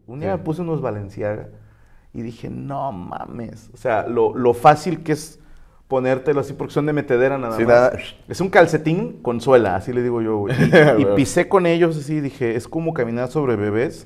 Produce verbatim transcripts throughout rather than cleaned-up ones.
Un día Sí. me puse unos Balenciaga y dije, no mames. O sea, lo, lo fácil que es ponértelo así porque son de metedera nada Sí, más. nada. Es un calcetín con suela, así le digo yo, güey. Y, y pisé con ellos así, dije, es como caminar sobre bebés.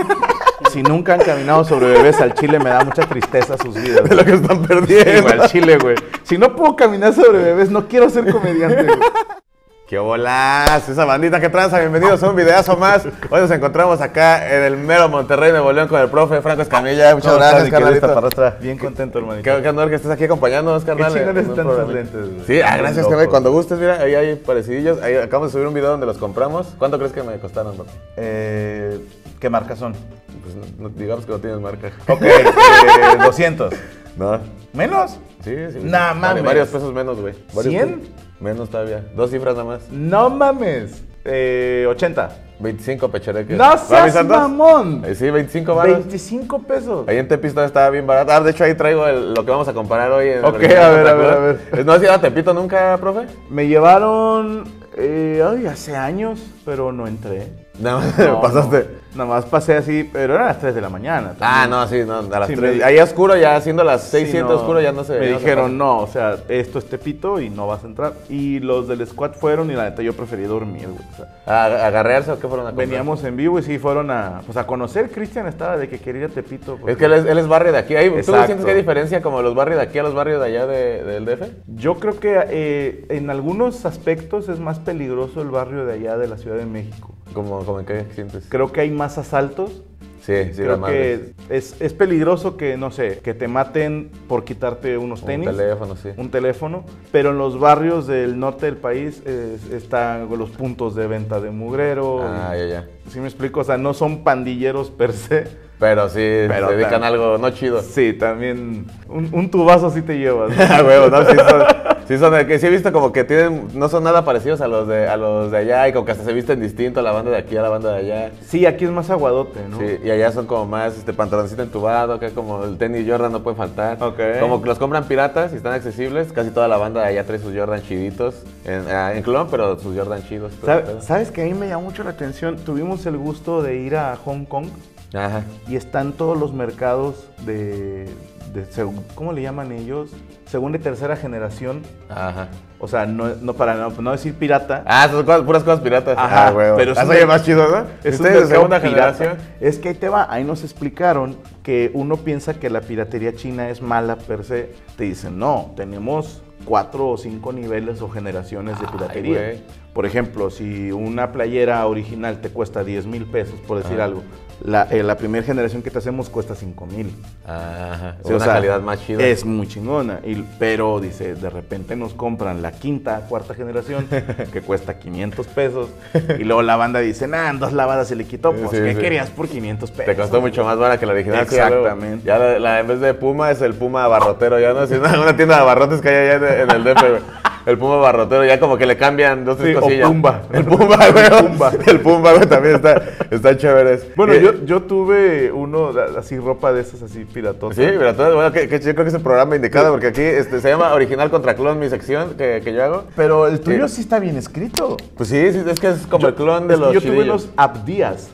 Si nunca han caminado sobre bebés, al chile me da mucha tristeza sus vidas. De lo que están Sí, perdiendo. güey, al chile, güey. Si no puedo caminar sobre bebés, no quiero ser comediante, güey. ¡Qué bolas! Esa bandita que tranza, bienvenidos a un videazo más. Hoy nos encontramos acá en el mero Monterrey, Nuevo León, con el profe Franco Escamilla. Muchas ¿Cómo gracias, estás, mi querido carnalito. Taparrastra? Bien contento, hermanito. Qué, qué honor que estés aquí acompañándonos, carnal. Qué chingones en un están tus programa. lentes, güey. Sí, ah, gracias, Locos. carnal. Cuando gustes, mira, ahí hay parecidillos. Ahí acabamos de subir un video donde los compramos. ¿Cuánto crees que me costaron, bro? Eh, ¿Qué marcas son? Pues no- digamos que no tienes marca. Ok, eh, doscientos. ¿No? ¿Menos? Sí, sí. Nah, Vale, mames. varios pesos menos, güey. Varios ¿cien? pesos. Menos todavía. Dos cifras nada más. No mames. Eh, ochenta. veinticinco pechereques. No ¿Va, mis seas santos? mamón. Eh, sí, veinticinco varos. veinticinco pesos. Ahí en Tepito estaba bien barato. Ah, de hecho ahí traigo el- lo que vamos a comparar hoy. En el Ok, Original a ver, Santa a ver, Cruz. a ver. ¿No has ido a Tepito nunca, profe? Me llevaron, eh, ay, hace años, pero no entré. Nada más No, pasaste. no. Nada más pasé así, pero eran las tres de la mañana. Ah, también. no, sí, no, a las Sí, tres. me- Ahí oscuro, ya siendo las seis, Sí, siete no. oscuro, ya no se Me ya no se dijeron, pasa. no, o sea, esto es Tepito y no vas a entrar. Y los del squad fueron y la neta yo preferí dormir, güey. O sea, ¿A, a garrearse o qué fueron a comprar? veníamos en vivo y sí fueron a, pues, a conocer. Cristian estaba de que quería ir a Tepito. porque- Es que él es, él es barrio de aquí. Ahí, ¿tú Exacto. sientes que hay diferencia como los barrios de aquí a los barrios de allá de- del D F? Yo creo que eh, en algunos aspectos es más peligroso el barrio de allá de la Ciudad de México. ¿Cómo, cómo en qué sientes? Creo que hay más asaltos. Sí, sí, Creo las madres. que es, es peligroso que, no sé, que te maten por quitarte unos tenis. Un teléfono, sí. Un teléfono, pero en los barrios del norte del país eh, están los puntos de venta de mugrero. Ah, ya, ya. ¿Sí me explico? O sea, no son pandilleros per se. Pero sí, Pero se dedican tan- a algo no chido. Sí, también un, un tubazo sí te llevas. ¿no? Ah, huevo, no, sí son, sí son de que sí he visto como que tienen, no son nada parecidos a los de a los de allá y como que hasta se visten distinto a la banda de aquí a la banda de allá. Sí, aquí es más aguadote, ¿no? Sí, y allá son como más este pantaloncito entubado, que como el tenis Jordan no puede faltar. Ok. Como que los compran piratas y están accesibles, casi toda la banda de allá trae sus Jordan chiditos en, ah, en clon, pero sus Jordan chidos. todo el ¿Sabe- pedo. ¿Sabes que a mí me llamó mucho la atención? Tuvimos el gusto de ir a Hong Kong Ajá. y están todos los mercados de, de seg- ¿cómo le llaman ellos? Segunda y tercera generación. Ajá. O sea, no, no para no, no decir pirata. Ah, son cosas- puras cosas piratas. Ajá, ah, huevo. pero es Eso un- oye más chido, ¿no? Es un Ustedes de mercado segunda pirata. generación. Es que ahí te va, ahí nos explicaron que uno piensa que la piratería china es mala per se. Te dicen, no, tenemos cuatro o cinco niveles o generaciones de Ay, piratería. güey. Por ejemplo, si una playera original te cuesta diez mil pesos, por decir Ajá. algo, la, eh, la primera generación que te hacemos cuesta cinco mil. Ajá. Sí, o Una sea, calidad más chida. Es muy chingona. Y, pero dice, de repente nos compran la quinta, cuarta generación, que cuesta quinientos pesos. Y luego la banda dice, nah, en dos lavadas se le quitó. Pues, Sí, ¿qué sí. querías por quinientos pesos? Te costó mucho más barato que la original. sí, ya luego- Exactamente. Ya la, la- en vez de Puma es el Puma abarrotero, ya no es una, una tienda de abarrotes que hay allá en, en el D F, güey. El Puma abarrotero, ya como que le cambian dos, tres Sí, o cosillas. Pumba. El Pumba, güey. El Pumba. El Pumba, güey, también está, está chévere. Bueno, Eh, yo, yo tuve uno, de- así, ropa de esas así, piratosas. Sí, pero todo, bueno, que, que yo creo que es el programa indicado porque aquí este, se llama Original contra Clon, mi sección que, que yo hago. Pero el tuyo Sí. sí está bien escrito. Pues sí, sí, es que es como Yo- el clon de es que los yo tuve chidillos. los Abdías.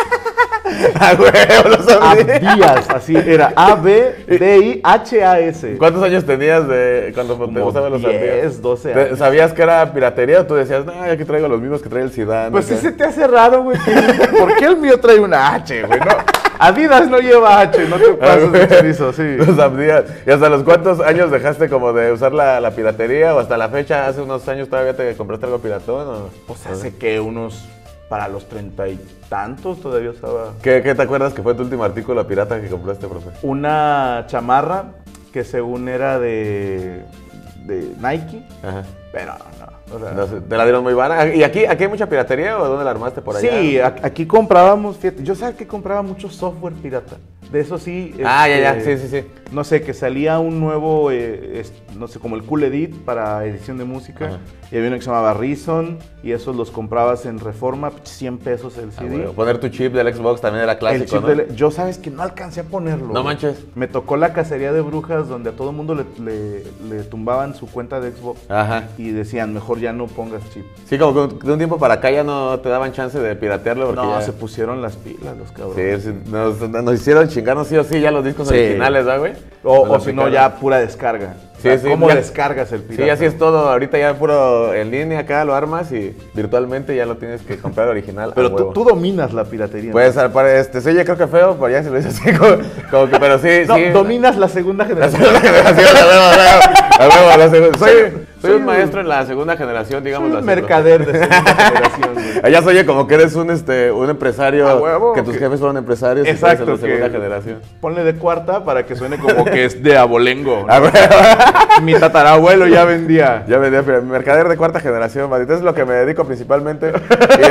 Ah, güey, lo sabía. Abdías, así era. A B D I H A S. ¿Cuántos años tenías de cuando te Como gustaban los Abdías? diez, doce ¿Te- años. ¿Sabías que era piratería o tú decías, no, aquí traigo los mismos que trae el Zidane? Pues sí acá"? se te hace raro, güey. que- ¿Por qué el mío trae una H, güey? No, Adidas no lleva H, no te Ah, pases güey. de chorizo, sí. Los Abdías. ¿Y hasta los cuántos años dejaste como de usar la, la piratería? ¿O hasta la fecha, hace unos años todavía te compraste algo piratón? ¿O? Pues hace que unos, para los treinta y tantos todavía usaba ¿Qué, ¿Qué te acuerdas que fue tu último artículo pirata que compraste, profe? una chamarra que según era de, de Nike, Ajá. pero no. O sea, No sé, ¿te la dieron muy vara? ¿Y aquí, aquí hay mucha piratería o dónde la armaste por allá? sí, a- aquí comprábamos, fíjate, yo sabía que compraba mucho software pirata. De eso sí. Ah, ya, ya, este, sí, sí, sí. No sé, que salía un nuevo, eh, es- no sé, como el Cool Edit para edición de música. Ajá. Y había uno que se llamaba Reason, y esos los comprabas en Reforma, cien pesos el C D. Ah, bueno. Poner tu chip del Xbox también era clásico, El chip ¿no? del- yo sabes que no alcancé a ponerlo. No güey. manches. Me tocó la cacería de brujas donde a todo el mundo le, le- le tumbaban su cuenta de Xbox Ajá. y decían, mejor ya no pongas chip. Sí, como que de un tiempo para acá ya no te daban chance de piratearlo porque No, ya... se pusieron las pilas los cabrones. Sí, sí, nos, nos hicieron chingarnos sí o sí ya los discos Sí. originales, ¿verdad, güey? O, Nos o si no, aplicaron. ya pura descarga. Sí, O sea, sí, ¿cómo ya- descargas el pirata? Sí, así es todo. Ahorita ya puro en línea acá lo armas y virtualmente ya lo tienes que comprar original. Pero a tú, huevo. tú dominas la piratería. Pues al pare- este, se oye creo que feo, pero ya se lo dices así como, como que, pero sí, ¿no? sí. No, dominas la segunda La generación. segunda generación, a huevo, a huevo, a huevo, la segunda- Soy, soy soy un un- maestro en la segunda generación, digamos. Soy un mercader de segunda generación, güey. Allá se oye como que eres un, este, un empresario, A huevo, que tus que- jefes fueron empresarios y tú eres Exacto, de la segunda que- generación. Ponle de cuarta para que suene como que es de abolengo. ¿no? A huevo. Mi tatarabuelo ya vendía. Ya vendía pero mercader de cuarta generación, maldita, es lo que me dedico principalmente. Y,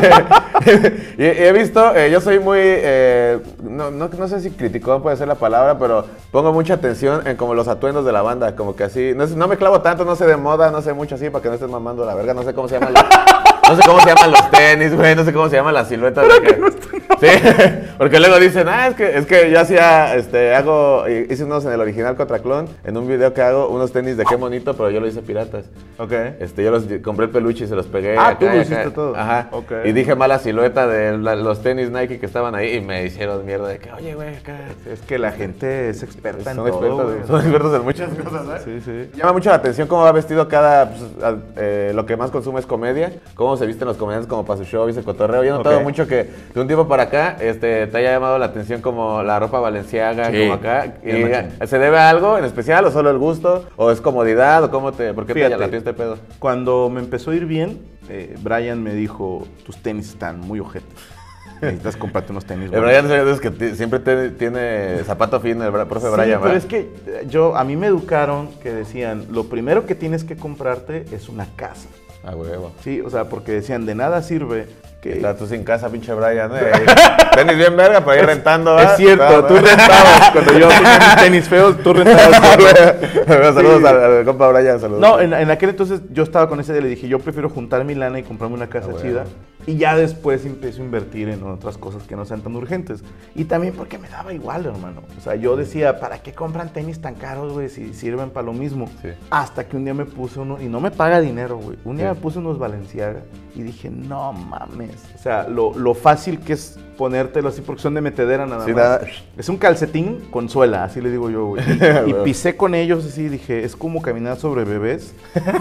este, y- y he visto, eh, yo soy muy, eh, no, no, no sé si criticón puede ser la palabra, pero pongo mucha atención en como los atuendos de la banda, como que así, no, sé- no me clavo tanto, no sé de moda, no sé mucho así, para que no estés mamando la verga, no sé cómo se llaman los, no sé cómo se llaman los tenis, güey, no sé cómo se llaman las siluetas. De que, sí, porque luego dicen, ah, es que, es que yo hacía, este, hago, hice unos en el original contra clon, en un video que hago, unos tenis de qué bonito, pero yo lo hice piratas. Ok. Este, yo los compré el peluche y se los pegué. Ah, acá tú lo y hiciste acá. todo. Ajá. Ok. Y dije mala silueta de la- los tenis Nike que estaban ahí y me hicieron mierda de que, oye, güey, acá. Es que la gente es experta en Son todo, expertos, güey. son expertos en muchas cosas, ¿eh? Sí, sí. Llama mucho la atención cómo va vestido cada, pues, a- eh, lo que más consume es comedia, cómo se visten los comediantes como para su show y ese cotorreo. Yo he notado Ok. mucho que de un tiempo para acá este, te haya llamado la atención como la ropa valenciaga, Sí, como acá. Y, bien machín. ¿se debe a algo en especial o solo el gusto? ¿O es comodidad? ¿O cómo te, por qué Fíjate, te latió este pedo? Cuando me empezó a ir bien, eh, Brian me dijo, tus tenis están muy ojetes. Necesitas comprarte unos tenis. El buenos". Brian es que ti- siempre te- tiene zapato fino, el bra- profe Sí, Brian, pero ¿verdad? es que eh, yo, a mí me educaron que decían, lo primero que tienes que comprarte es una casa. A huevo. Sí, o sea, porque decían, de nada sirve que... Estás tú sin casa, pinche Brian, ¿eh? Tenis bien verga para ir rentando, Es ¿verdad? cierto, Está, tú ¿verdad? rentabas. Cuando yo tenía mis tenis feos, tú rentabas. Saludos Sí. al, al compa Brian, saludos. No, en, en aquel entonces yo estaba con ese idea, le dije, yo prefiero juntar mi lana y comprarme una casa Ah, bueno. chida. Y ya después empiezo a invertir en otras cosas que no sean tan urgentes. Y también porque me daba igual, hermano. O sea, yo decía, ¿para qué compran tenis tan caros, güey, si sirven para lo mismo? Sí. Hasta que un día me puse uno, y no me paga dinero, güey. Un día Sí. me puse unos Balenciaga y dije, no mames. O sea, lo, lo fácil que es ponértelo así porque son de metedera nada Sí, más. nada. Es un calcetín con suela, así le digo yo, güey. Y, y Bueno. pisé con ellos así, dije, es como caminar sobre bebés.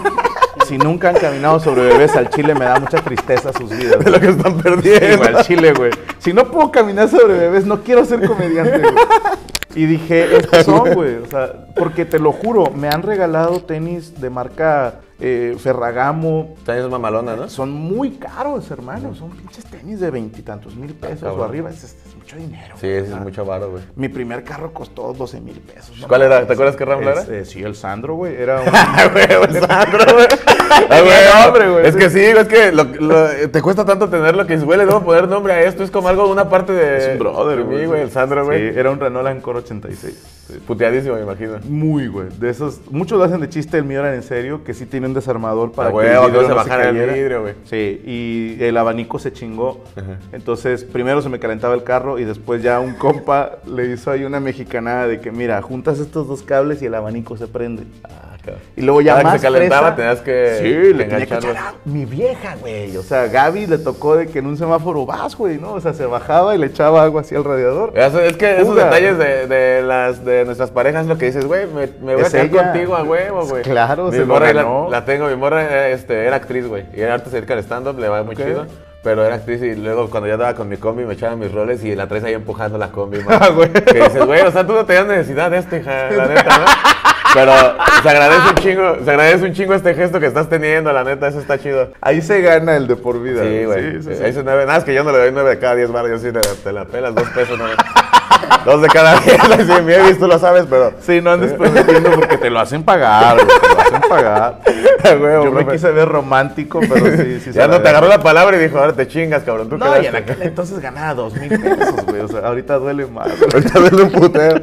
Si nunca han caminado sobre bebés, al chile me da mucha tristeza sus vidas. De lo que están Sí, perdiendo. güey, al chile, güey. Si no puedo caminar sobre bebés, no quiero ser comediante, güey. Y dije, estos son, güey. O sea, porque te lo juro, me han regalado tenis de marca eh, Ferragamo. Tenis mamalona, ¿no? Son muy caros, hermano. Son pinches tenis de veintitantos mil pesos cabrón. o arriba. Es, es mucho dinero. Sí, güey. sí, O sea, es mucho varo, güey. Mi primer carro costó doce mil pesos. ¿no? ¿Cuál era? ¿Te acuerdas qué Rambla Es, era? eh, sí, el Sandro, güey. Era un... Ah, güey, el Sandro, güey. Ah, Tenía güey, nombre, güey. Es que sí, es que lo- lo- te cuesta tanto tenerlo que dices, güey, le debo poner nombre a esto. Es como algo, una parte de. Es un brother, de mí, güey, el Sandro, güey. Sí, era un Renault Encore ochenta y seis. Sí. Puteadísimo, me imagino. Muy, güey. De esos, muchos lo hacen de chiste, el mío era en serio, que sí tiene un desarmador para Ah, que güey, el que vidrio no se no bajara el cayera. vidrio, güey. Sí, y el abanico se chingó. Ajá. Entonces, primero se me calentaba el carro y después ya un compa le hizo ahí una mexicanada de que, mira, juntas estos dos cables y el abanico se prende. Ah, cabrón. Y luego ya Cada que más se calentaba fresa- tenías que Sí, le tenía que engancharlo. echar agua. Mi vieja, güey. O sea, Gaby le tocó de que en un semáforo vas, güey, ¿no? O sea, se bajaba y le echaba agua así al radiador. Eso- es que esos Fuga. detalles de, de las de nuestras parejas es lo que dices, güey, me, me voy a Es quedar ella. contigo a huevo, güey. Claro, mi se lo morra la, ganó. la tengo, mi morra eh, este, era actriz, güey. Y era arte se dedica al stand-up, le va muy Ok. chido. Pero era actriz y luego cuando yo andaba con mi combi me echaban mis roles y la traes ahí empujando la combi, man. Ah, güey. Que dices, güey, o sea, tú no tenías necesidad de este, hija, la neta, ¿no? Pero se agradece un chingo, se agradece un chingo este gesto que estás teniendo, la neta, eso está chido. Ahí se gana el de por vida. Sí, güey. Sí, sí, sí. Ahí se nueve. Nada, es que yo no le doy nueve de cada diez baros, yo sí te, te la pelas, dos pesos, no. Dos de cada diez, sí, mi Evis, tú lo sabes, pero. Sí, no andes prometiendo porque te lo hacen pagar, güey, te lo hacen pagar. Huevo, Yo me profe. quise ver romántico, pero sí, sí. se Ya no la te agarró ganó. la palabra y dijo, ahora te chingas, cabrón. Tú No, y en quedaste. aquel entonces ganaba dos mil pesos, güey. O sea, ahorita duele más. güey. Ahorita duele un putero.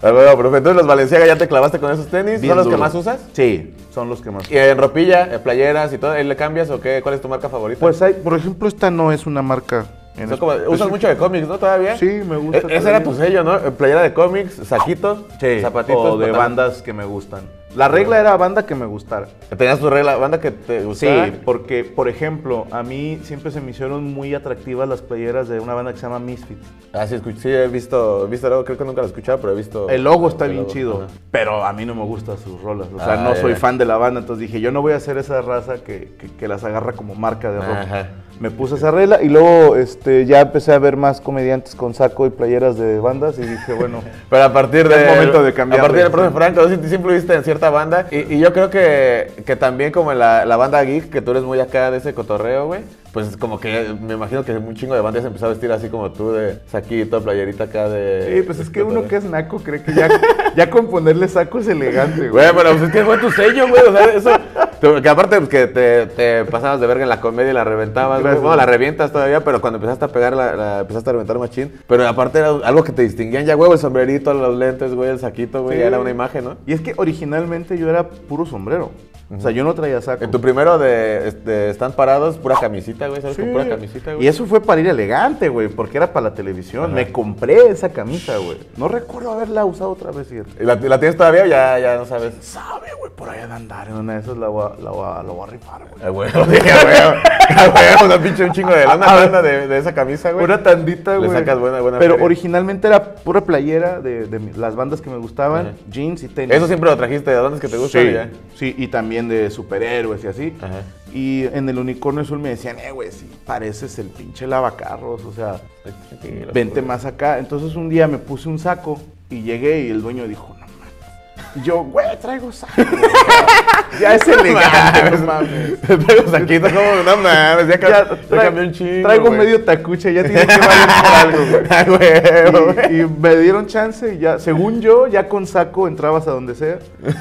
Ah, bueno, profe, entonces los Balenciaga ya te clavaste con esos tenis. Bien ¿Son los duro. que más usas? Sí, son los que más ¿Y en ropilla, en playeras y todo, ahí le cambias o qué? ¿Cuál es tu marca favorita? Pues hay, por ejemplo, esta no es una marca. En Son como- específico. usas mucho de cómics, ¿no? ¿Todavía? Sí, me gusta. E- ese todavía. era tu sello, ¿no? Playera de cómics, saquito, Sí, zapatitos. o de pantalón. bandas que me gustan. La regla era banda que me gustara. ¿Tenías tu regla, banda que te gustaba? Sí, porque, por ejemplo, a mí siempre se me hicieron muy atractivas las playeras de una banda que se llama Misfits. Ah, sí, escuché, sí, he visto, he visto luego, creo que nunca lo he escuchado, pero he visto... El logo está el bien logo, chido, ajá. pero a mí no me gustan sus rolas. O sea, Ah, no ya, soy ya. fan de la banda, entonces dije, yo no voy a hacer esa raza que, que, que las agarra como marca de rock. Ajá. Me puse esa regla y luego este, ya empecé a ver más comediantes con saco y playeras de bandas y dije, bueno, Pero a partir Es de... momento de cambiarle. A partir del profe Franco, sí, sí influiste en cierta banda. Y, y yo creo que, que también como en la, la banda geek, que tú eres muy acá de ese cotorreo, güey. Pues como que me imagino que un chingo de bandas se empezó a vestir así como tú, de saquito, playerita acá de... sí, pues es que uno que es naco cree que ya, ya con ponerle saco es elegante, güey. Güey, pero pues es que fue tu sello, güey. O sea, eso... tú- que aparte pues, que te, te pasabas de verga en la comedia y la reventabas, güey. Gracias. Bueno, la revientas todavía, pero cuando empezaste a pegar, la, la empezaste a reventar machín. Pero aparte era algo que te distinguían ya, güey, el sombrerito, los lentes, güey, el saquito, güey. Sí. Ya era una imagen, ¿no? Y es que originalmente yo era puro sombrero. O sea, yo no traía saco. En tu primero de, este, están parados, pura camisita, güey, ¿sabes? Sí. Con pura camisita, güey. Y eso fue para ir elegante, güey, porque era para la televisión. Ajá. Me compré esa camisa, güey. No recuerdo haberla usado otra vez, fíjate. ¿Y la, la tienes todavía o ya, ya no sabes? Sabe, güey, por ahí de andar. En una de esas la voy a, la voy a, la voy a rifar, güey. Ah, güey, güey, güey, una pinche un chingo de lana, A ver. banda de, de esa camisa, güey. Una tandita, Le güey. sacas buena- buena Pero feria. originalmente era pura playera de, de mi- las bandas que me gustaban, Ajá. jeans y tenis. Eso siempre lo trajiste, ¿de dónde es que te gusta? Sí, Ya? sí, y también de superhéroes y así. Ajá. Y en el Unicornio Azul me decían, eh, güey, si pareces el pinche lavacarros, o sea, Tranquilo, vente güey. más acá. Entonces un día me puse un saco y llegué y el dueño dijo, no mames. Y yo, güey, traigo saco. güey, o sea, ya es elegante, no mames. Traigo saquito, como, no mames, ya, Ya, ya tra- cambió un chingo, traigo güey. medio tacuche, ya tiene que valer por algo, güey. Ah, güey, güey. Y, y me dieron chance y ya, según yo, ya con saco entrabas a donde sea.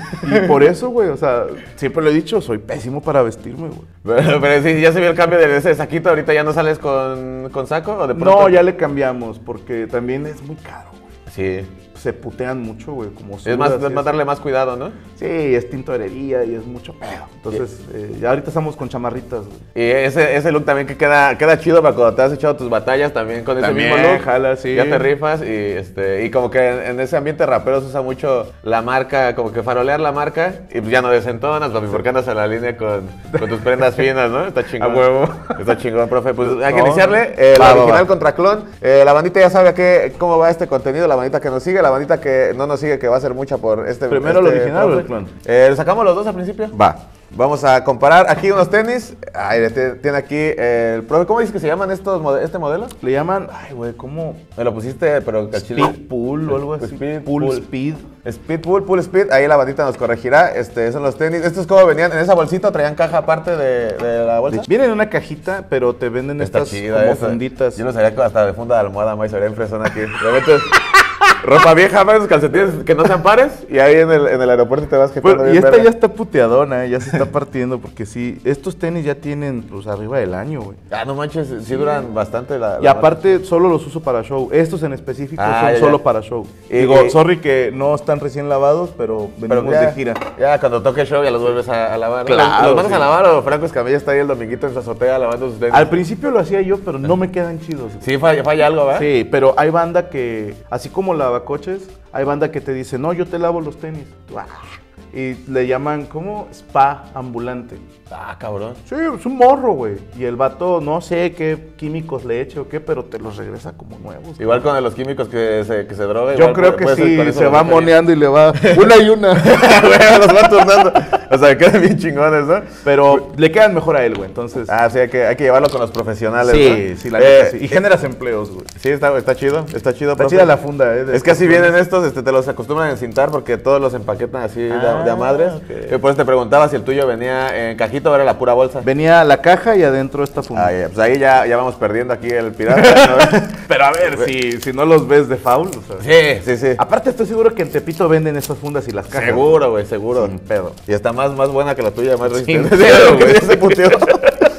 Y por eso, güey, o sea, siempre lo he dicho, soy pésimo para vestirme, güey. Pero, pero sí, ya se vio el cambio de ese saquito, ahorita ya no sales con, con saco o de pronto. No, ya le cambiamos, porque también es muy caro, güey. Sí. Se putean mucho, güey, como Es más, sudas y es más eso. darle más cuidado, ¿no? Sí, es tintorería y es mucho pedo. Entonces, eh, ya ahorita estamos con chamarritas, güey. Y ese, ese look también que queda, queda chido para cuando te has echado tus batallas también con También, ese mismo look. jala, sí. Ya te rifas y este y como que en, en ese ambiente rapero se usa mucho la marca, como que farolear la marca y pues ya no desentonas, papi, porque andas en la línea con, con tus prendas finas, ¿no? Está chingón. A huevo. Está chingón, profe. Pues hay que No, iniciarle. no. Eh, la Va, va, original va. contra clon. Eh, la bandita ya sabe a qué, cómo va este contenido, la bandita que nos sigue, la bandita que no nos sigue, que va a ser mucha por este. ¿Primero este el original o el profe. clon? Eh, ¿lo sacamos los dos al principio? Va. Vamos a comparar aquí unos tenis. Ay, te- tiene aquí el profe. ¿Cómo dices que se llaman estos mode- este modelo? Le llaman, ay, güey, ¿cómo? Me lo pusiste, pero al chile- Speed Pool o algo así. Speed Pool Pool. Speed. Speed Pool, Pool Speed. Ahí la bandita nos corregirá. Este, son los tenis. ¿Estos cómo venían? ¿En esa bolsita o traían caja aparte de, de la bolsa? Vienen en una cajita, pero te venden Está estas chida como esa. funditas. Yo lo sabía que hasta de funda de almohada, más se vería impresona aquí. Le metes ropa vieja, más calcetines que no sean pares y ahí en el, en el aeropuerto te vas Bueno, jetando y bien esta verga. ya está puteadona, ya se está partiendo, porque sí, estos tenis ya tienen, pues, arriba del año, güey. Ah, no manches, sí duran bastante la... Y la aparte, solo los uso para show. Estos en específico Ah, son ya, ya. solo para show. Y- Digo, y- sorry que no están recién lavados, pero Pero venimos ya, de gira. ya cuando toque show ya los vuelves a, a lavar. ¿no? Claro, ¿Los, los mandas sí. a lavar o Franco Escamilla está ahí el dominguito en su azotea lavando sus tenis? Al principio lo hacía yo, pero no me quedan chidos. güey. Sí, falla, falla algo, ¿verdad? Sí, pero hay banda que, así como lavacoches, hay banda que te dice, no, yo te lavo los tenis. Tú, "Ah". Y le llaman, ¿cómo? Spa ambulante. Ah, cabrón. Sí, es un morro, güey. Y el vato, no sé qué químicos le eche o qué, pero te los regresa como nuevos. Igual con los químicos que se, que se droga. Yo igual creo puede- que puede ser sí, con eso se los va deja bien. moneando y le va una y una. Güey, los van turnando. O sea, quedan bien chingones, ¿no? Pero le quedan mejor a él, güey. Entonces, Ah, sí, hay que, hay que llevarlo con los profesionales, sí, ¿no? sí, la Eh, neta sí. Y generas empleos, güey. Sí, está, está chido, está chido. Está profe. chida la funda, eh. de Es que así estos vienen tenis. estos, este, te los acostumbran a encintar porque todos los empaquetan así de- Ah, de, a madres. ok. Eh, Por eso te preguntaba si el tuyo venía en cajito o era la pura bolsa. Venía la caja y adentro esta funda. Ah, ya, pues ahí ya, ya vamos perdiendo aquí el pirata. ¿no? Pero a ver, si, si no los ves de foul, o sea. Sí, sí, sí. Aparte, estoy seguro que en Tepito venden esas fundas y las cajas. Seguro, güey, seguro. Sin pedo. Y está más, más buena que la tuya, más Sin resistente. pedo, Sí, güey. ya se puteó.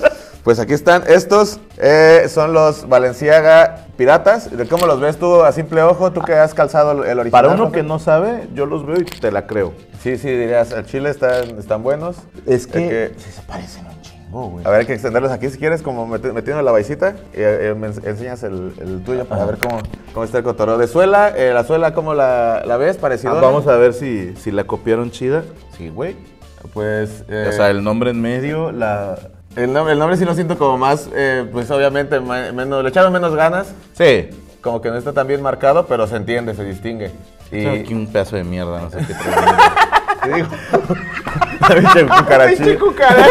Pues aquí están. Estos eh, son los Balenciaga Piratas. ¿Cómo los ves tú a simple ojo? Tú que has calzado el original. Para uno Jorge? que no sabe, yo los veo y te la creo. Sí, sí, dirías, al chile están, están buenos. Es que, que sí se parecen un chingo, güey. A ver, hay que extenderlos aquí si quieres, como meti- metiendo la baisita. Y eh, me ens- enseñas el, el tuyo para ver cómo, cómo está el cotorreo. De suela, eh, la suela, ¿cómo la, la ves? Parecido. Ah, vamos a ver si, si la copiaron chida. Sí, güey. Pues. eh, O sea, el nombre en medio, la... el, nombre, el nombre sí lo siento como más, eh, pues obviamente, ma- menos, le echaron menos ganas. Sí. Como que no está tan bien marcado, pero se entiende, se distingue. Y. Aquí un pedazo de mierda, no sé qué trae. ¿Qué digo? Pinche cucarachín. Pinche cucaracha.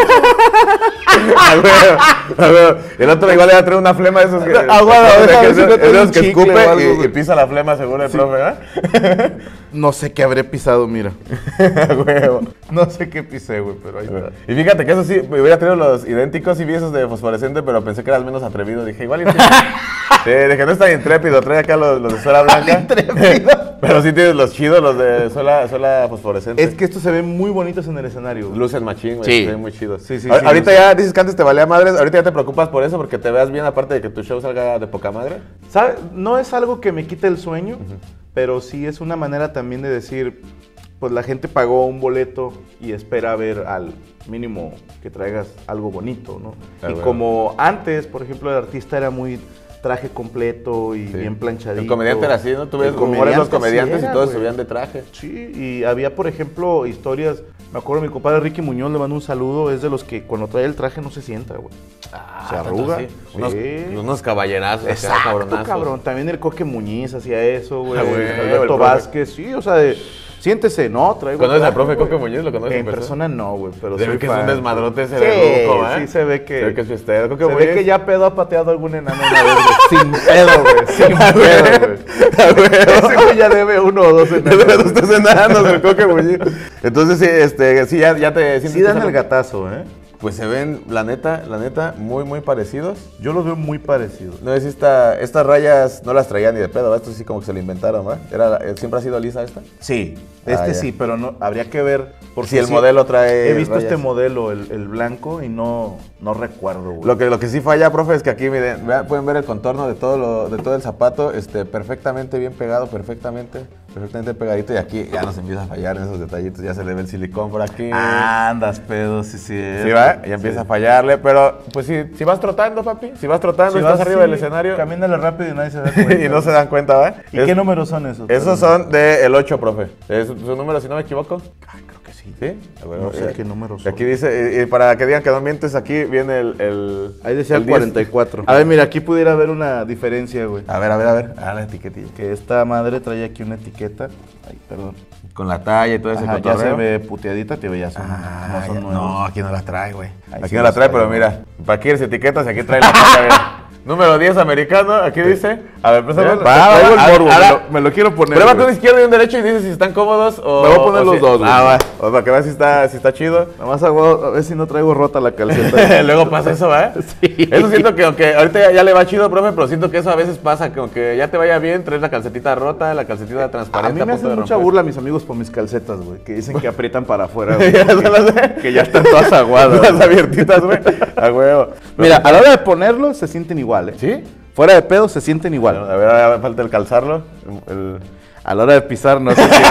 A huevo, a huevo. El otro igual le va a traer una flema de esos que, Ah, bueno, de deja que- ver si no de trae esos un que chicle escupe o algo, y, güey. y pisa la flema según el profe, ¿verdad? No sé qué habré pisado, mira. A huevo. No sé qué pisé, güey, pero ahí está. Y fíjate que eso sí, me hubiera traído los idénticos y vi esos de fosforescente, pero pensé que eras menos atrevido. Dije, igual. y- Sí, dije, no es tan intrépido, trae acá los, los de suela blanca. Intrépido. Pero sí tienes los chidos, los de suela, suela fosforescente. Es que estos se ven muy bonitos en el escenario, güey. Lucen machín, güey. Sí. Se ven muy chidos. Sí, sí, A- sí, ahorita lucen. ya dices que antes te valía madres, ahorita ya te preocupas por eso, porque te veas bien, aparte de que tu show salga de poca madre. ¿Sabe? No es algo que me quite el sueño, pero sí es una manera también de decir, pues la gente pagó un boleto y espera ver al mínimo que traigas algo bonito, ¿no? Ah, y bueno. como antes, por ejemplo, el artista era muy traje completo y Sí. bien planchadito. El comediante era así, ¿no? Tú ves El rumores los comediante comediantes así y era, todos güey. subían de traje. Sí, y había, por ejemplo, historias. Me acuerdo, mi compadre Ricky Muñoz, le mando un saludo. Es de los que cuando trae el traje no se sienta, güey. Ah, Se arruga. tanto así. Unos, Sí. unos caballerazos, acá, Exacto, cabronazos. cabrón. También el Coque Muñiz hacía eso, güey. Ah, güey, Alberto el profe. Vázquez, sí, o sea, de, siéntese, ¿no? Traigo ¿Conoces al traje, profe güey. Coque Muñiz? ¿Lo conoces En persona no, güey, pero Se soy ve que es fan. un desmadrote ese Sí, verdugo, ¿eh? sí, se ve que... Se ve que es fiestero. Coque Se Muñiz. ve que ya pedo ha pateado algún enano una vez, güey. Sin pedo, güey. Sin pedo, güey. Ese güey ya debe uno o dos De enanos. los ustedes enanos, el Coque Muñiz. Entonces, sí, este, sí, ya, ya te sientes Sí dan que- el gatazo, ¿eh? Pues se ven, la neta, la neta, muy, muy parecidos. Yo los veo muy parecidos. No sé si esta, estas rayas no las traían ni de pedo, ¿verdad? Esto sí como que se lo inventaron, ¿verdad? Era, eh, ¿siempre ha sido lisa esta? Sí, Ah, este ya. sí, pero no habría que ver. Porque Si el sí, modelo trae He visto rayas. este modelo, el, el blanco, y no, no recuerdo, güey. Lo que, lo que sí falla, profe, es que aquí miren, vean, pueden ver el contorno de todo, lo, de todo el zapato, este, perfectamente bien pegado, perfectamente, perfectamente pegadito. Y aquí ya nos empieza a fallar en esos detallitos, ya se le ve el silicón por aquí. Andas, pedo, sí, sí. Sí, va, ya empieza a fallarle, pero pues si, si vas trotando, papi, si vas trotando, Si estás vas arriba así, del escenario Camínale rápido y nadie se da cuenta. y no se dan cuenta, ¿va? ¿Y Es- qué números son esos? Esos son del ocho, profe. Es su número, si no me equivoco. Ay, creo que sí. ¿Sí? A ver, No sé eh, qué números y son. Aquí dice, y, y para que digan que no mientes, aquí viene el... el Ahí decía el el diez. cuarenta y cuatro. A ver, mira, aquí pudiera haber una diferencia, güey. A ver, a ver, a ver. Ah, la etiquetilla. Que esta madre trae aquí una etiqueta. Ay, perdón. Con la talla y todo ese Ajá, ya se cotorreo. ve puteadita, te veías. Ah, no son ya- nuevos. no, aquí no la trae, güey. Ahí Aquí sí no las la trae, trae, pero güey. mira, para aquí quieres etiquetas y aquí trae la talla, mira. Número diez americano, aquí dice. A ver, préstame. Va, va, Traigo el va, morbo, ahora me lo- me lo quiero poner. Prueba güey. con un izquierdo y un derecho y dices si están cómodos o... Me voy a poner o los si- dos, güey. Ah, va. O para que veas si está, si está chido. Nada más hago, a ver si no traigo rota la calceta. Luego pasa eso, ¿eh? Sí. Eso siento que aunque ahorita ya, ya le va chido, profe, pero siento que eso a veces pasa, que aunque ya te vaya bien, traes la calcetita rota, la calcetita A transparente. mí me punto hacen de mucha romper. burla mis amigos por mis calcetas, güey. Que dicen que aprietan para afuera, güey. Ya se lo sé. que, que ya están todas aguadas. Las abiertitas, güey. A huevo. Mira, a la hora de ponerlos se sienten igual, ¿eh? ¿Sí? Fuera de pedo se sienten igual. A ver, ahora falta el calzarlo. El- A la hora de pisar no se sienten.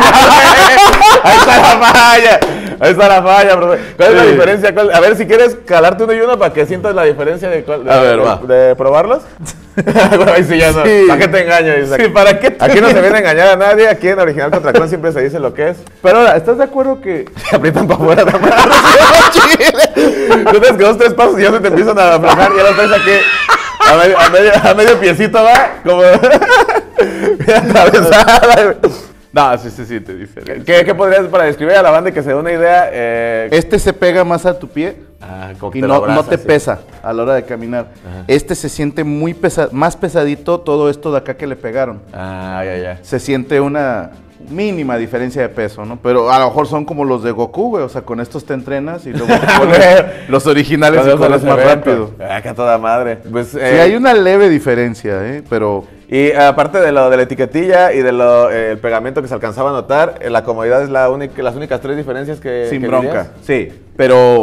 Ahí está la falla. Ahí está la falla, profe. ¿Cuál es la Sí. diferencia? ¿Cuál- A ver si quieres calarte uno y uno para que sientas la diferencia de, cuál- de, A ver, de- va. de probarlos. Bueno, ahí sí ya no. Sí. ¿Para qué te engaño? Dice. Sí, ¿para qué te Aquí no se viene a engañar a nadie. Aquí en Original Contra Clon siempre se dice lo que es. Pero ahora, ¿estás de acuerdo que Te aprietan para afuera. Tú tienes que dos, tres pasos y ya se te empiezan a aflojar. Ya lo traes aquí a medio, a medio, a medio piecito, va. Como atravesada, güey. no, sí se siente diferente? ¿Qué, ¿Qué podrías para describir a la banda y que se dé una idea? Eh, Este se pega más a tu pie ah, como que y te lo no, no abrazas, te sí. pesa a la hora de caminar. Este se siente muy pesa más pesadito todo esto de acá que le pegaron. Ah, ya, ya. Se siente una mínima diferencia de peso, ¿no? Pero a lo mejor son como los de Goku, güey. O sea, con estos te entrenas y luego te pones los originales y corres más rápido. Ah, que a toda madre. Pues, Sí, eh, hay una leve diferencia, ¿eh? Pero Y aparte de lo de la etiquetilla y del de el pegamento que se alcanzaba a notar, eh, la comodidad es la única, las únicas tres diferencias que sin que bronca. dirías. Sí, pero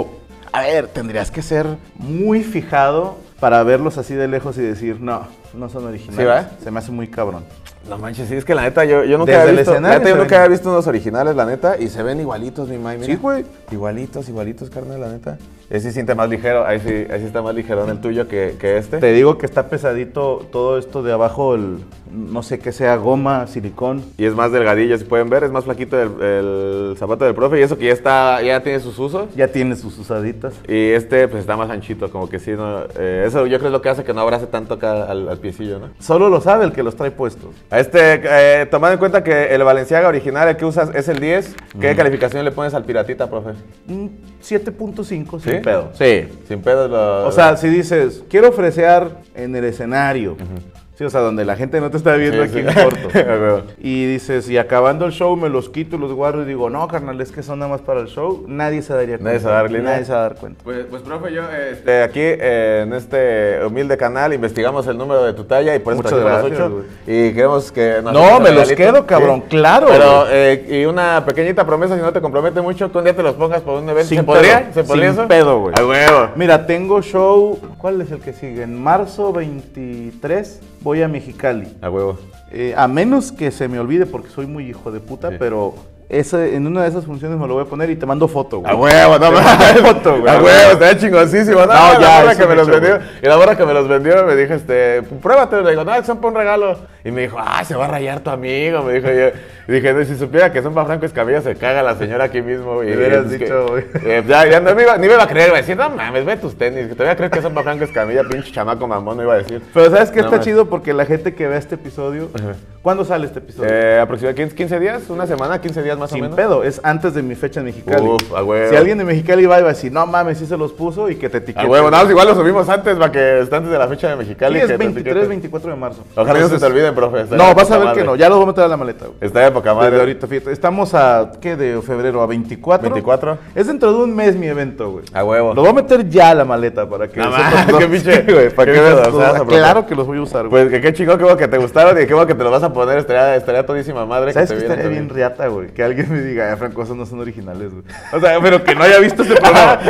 A ver, tendrías que ser muy fijado para verlos así de lejos y decir, no, no son originales. ¿Sí, va? Se me hace muy cabrón. No manches, sí, es que la neta, yo, yo nunca Desde había el visto, la escenario neta, yo se nunca ven. había visto unos originales, la neta, y se ven igualitos, mi May, mira. Sí, güey. Igualitos, igualitos, carnal, la neta. Ese sí siente más ligero, ahí sí, ahí sí está más ligerón el tuyo que, que este. Te digo que está pesadito todo esto de abajo, el, no sé qué sea, goma, silicón. Y es más delgadillo, si pueden ver, es más flaquito el, el zapato del profe, y eso que ya está, ya tiene sus usos. Ya tiene sus usaditas. Y este, pues está más anchito, como que sí, ¿no? Eh, eso yo creo es lo que hace que no abrace tanto acá al, al piecillo, ¿no? Solo lo sabe el que los trae puestos. A este, eh, tomando en cuenta que el Balenciaga original, el que usas, es el diez, ¿qué calificación le pones al piratita, profe? Un siete punto cinco ¿Sí? sin pedo. Sí. Sin pedos lo... O sea, si dices, quiero ofrecer en el escenario. Sí, o sea, donde la gente no te está viendo Sí, aquí sí. en corto. A huevo. Y dices, y acabando el show me los quito y los guardo y digo, no, carnal, es que son nada más para el show. Nadie se daría cuenta. Nadie se va a dar línea. Nadie se va a dar cuenta. Pues, pues profe, yo este, aquí eh, en este humilde canal investigamos el número de tu talla y por eso Muchas trajimos los gracias, ocho. Y queremos que nos No, hagas un me los regalito. quedo, cabrón, claro, Pero, güey. eh, y una pequeñita promesa, si no te compromete mucho, que un día te los pongas por un evento. Sin ¿Se podría? pedo. ¿Se podría Sin eso? pedo, güey. A huevo. Mira, tengo show, ¿cuál es el que sigue? En marzo veintitrés voy a Mexicali. A huevo. Eh, a menos que se me olvide porque soy muy hijo de puta, Sí. pero ese, en una de esas funciones me lo voy a poner y te mando foto, güey. A huevo, no Te mames. mando foto, güey. A huevo, está chingoncísimo. No, No, la ya, morra eso que me me los echó, vendió. güey. Y la morra que me los vendió me dijo, este, pruébatelo. Le digo, no, son para un regalo. Y me dijo, ah, se va a rayar tu amigo. Me dijo yo. Y dije, no, si supiera que son para Franco Escamilla, se caga la señora aquí mismo, güey. Me hubieras Es que, dicho, güey. eh, ya, ya no me iba, ni me iba a creer, güey. Decir, no mames, ve tus tenis. Que te voy a creer que son para Franco Escamilla, pinche chamaco mamón, no iba a decir. Pero ¿sabes qué No, está man. chido? Porque la gente que ve este episodio, Ajá. ¿cuándo sale este episodio? Eh, aproximadamente quince días, una semana, quince días más o Sin menos. pedo, es antes de mi fecha en Mexicali. Uf, a huevo. Si alguien de Mexicali va, iba a decir, no mames, sí se los puso y que te etiquete. A huevo, nada más igual lo subimos antes, para que esté antes de la fecha de Mexicali. Sí, que es te veintitrés, etiquete. veinticuatro de marzo. Ojalá no se te Entonces, olviden, profe. Está No, de vas a poca ver que madre. no, ya los voy a meter a la maleta, güey. Está de poca madre. Desde ahorita, fíjate. Estamos a, ¿qué? De febrero, a veinticuatro. veinticuatro. Es dentro de un mes mi evento, güey. A huevo. Lo voy a meter ya a la maleta para que... No sepas mames, todo. qué pinche- Sí, güey, para qué que veas pedazazo, todo. profe. Claro que los voy a usar, güey. Pues que qué chingón, qué bueno que te gustaron y qué bueno que te lo vas a poner. Estaría, estaría todísima madre. ¿Sabes que qué te estaría vieran bien riata, güey? Que alguien me diga, ah, Franco, esos no son originales, güey. O sea, pero que no haya visto este programa.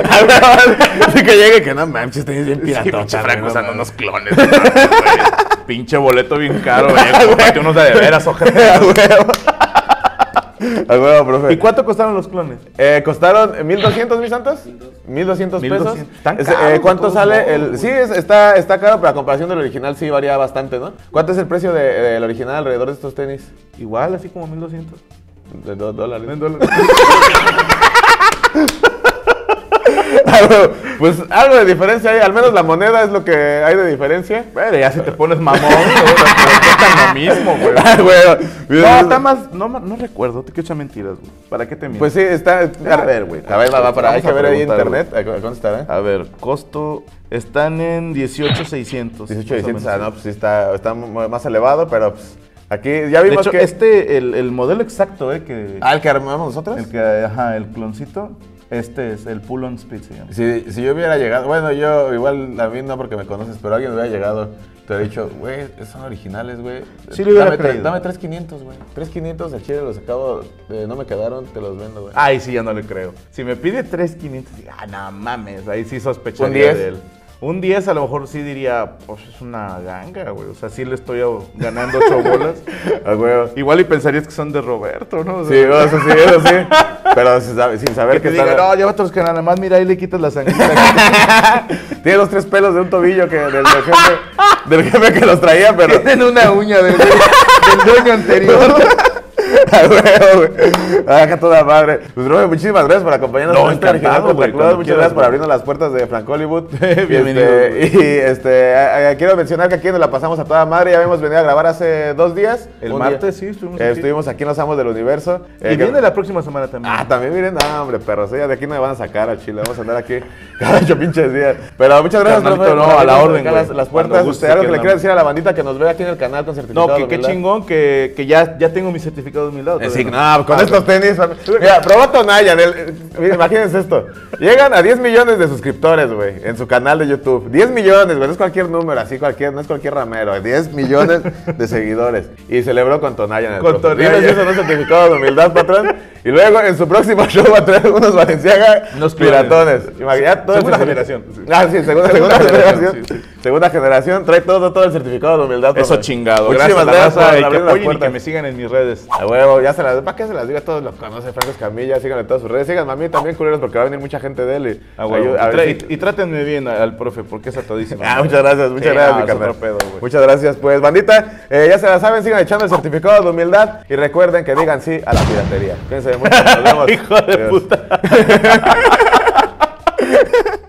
Así que llegue que no manches, tenés bien piratón. pinche Franco usando unos clones. güey. Pinche boleto bien caro, güey. Cómprate unos de de veras, ojete. A huevo, profe. ¿Y cuánto costaron los clones? Eh, costaron mil doscientos, mis santos. mil doscientos pesos. mil doscientos. Están Ese, caros, eh, de ¿Cuánto todos sale? modos, el, güey. sí, es- está, está caro, pero a comparación del original sí varía bastante, ¿no? ¿Cuánto es el precio de- del original alrededor de estos tenis? Igual, así como mil doscientos. De dos dólares. En dólares. Pues algo de diferencia hay, al menos la moneda es lo que hay de diferencia. Pero ya si te pones mamón, güey, te cuestan lo mismo, güey. Ah, güey. No, está más, no, no recuerdo, te quiero echar mentiras, güey. ¿Para qué te miento? Pues sí, está. A ver, güey. A ver, va, va, para, hay Vamos que a ver ahí en preguntar, internet. ¿A ¿Cuánto estará? A ver, costo, están en dieciocho seiscientos. dieciocho seiscientos, ah, no, pues sí está, está m- más elevado, pero pues aquí ya De vimos hecho, que. este, el, el modelo exacto, eh, que... Ah, el que armamos nosotros. El que, ajá, el cloncito, este es el pull-on speed, se llama. Si, si yo hubiera llegado, bueno, yo igual a mí no porque me conoces, pero alguien hubiera llegado, te hubiera dicho, güey, son originales, güey. Sí lo hubiera dame, tre- creído. dame tres quinientos, güey. tres quinientos al chile los acabo, eh, no me quedaron, te los vendo, güey. Ay, sí, ya no le creo. Si me pide tres quinientos, ah, no mames, ahí sí sospecharía ¿Un diez? de él. Un diez a lo mejor sí diría, pues es una ganga, güey. O sea, sí le estoy oh, ganando ocho bolas. A huevo. Igual y pensarías que son de Roberto, ¿no? O Sí, sea, bueno, eso sí, eso sí. Pero sin saber, sin saber que que, te diga, está- no, llévate los que nada más, mira, ahí le quitas la sangre. Tiene los tres pelos de un tobillo que del, del jefe, del jefe que los traía, pero. Tienen una uña del, del, del dueño anterior. A huevo, güey. Acá toda madre. Pues, Robert, muchísimas gracias por acompañarnos No, en este original encantado, güey, Contra Club. cuando Muchas quieras, gracias por güey. abrirnos las puertas de Frank Hollywood. Bienvenido, Y, este, y este, a- a- quiero mencionar que aquí nos la pasamos a toda madre. Ya habíamos venido a grabar hace dos días. El Un martes, día. sí, estuvimos Eh, aquí. Estuvimos aquí en Los Amos del Universo. Y Eh, que- viene la próxima semana también. Ah, también miren, no, hombre, perros, ya de aquí no me van a sacar a Chile, vamos a andar aquí cada ocho pinches días. Pero muchas gracias, Carnalito, profe, no, por a la abrirnos orden, acá güey. las, las Cuando puertas. gustes, Usted, algo aquí que le andamos. quiera decir a la bandita que nos ve aquí en el canal con certificado No, que de qué humildad. chingón que, que ya, ya tengo mi certificado certificado de humildad. Eh, sí, no, con ah, estos tenis. Mira, probó Tonaya. El, mira, imagínense esto. Llegan a diez millones de suscriptores, güey, en su canal de YouTube. diez millones, güey, no es cualquier número, así cualquier, no es cualquier ramero. diez millones de seguidores. Y celebró con Tonaya en el Con Tonaya. Dime si eso no es certificado de humildad, patrón. Y luego en su próximo show va a traer unos Balenciaga Unos piratones. Imagínate todo. Segunda generación. Ah, sí, segunda, segunda, segunda generación. Sí, sí. Segunda generación, trae todo, todo el certificado de humildad. Eso papá. Chingado. Muchísimas gracias, gracias por abrir la puerta. Y que me sigan en mis redes. A huevo, ya se las, ¿para qué se las digo? Todos lo conocen, Franco Escamilla, síganle en todas sus redes. Síganme a mí también, culeros, porque va a venir mucha gente de él. Y, a huevo. a y, tra si... y, y trátenme bien al profe, porque es atadísimo. Ah, muchas gracias, muchas sí, gracias, no, mi carnal. Pedo, muchas gracias, pues, bandita, eh, ya se la saben, sigan echando el certificado de humildad y recuerden que digan sí a la piratería. Cuídense mucho, nos vemos. Hijo de Adiós. Puta.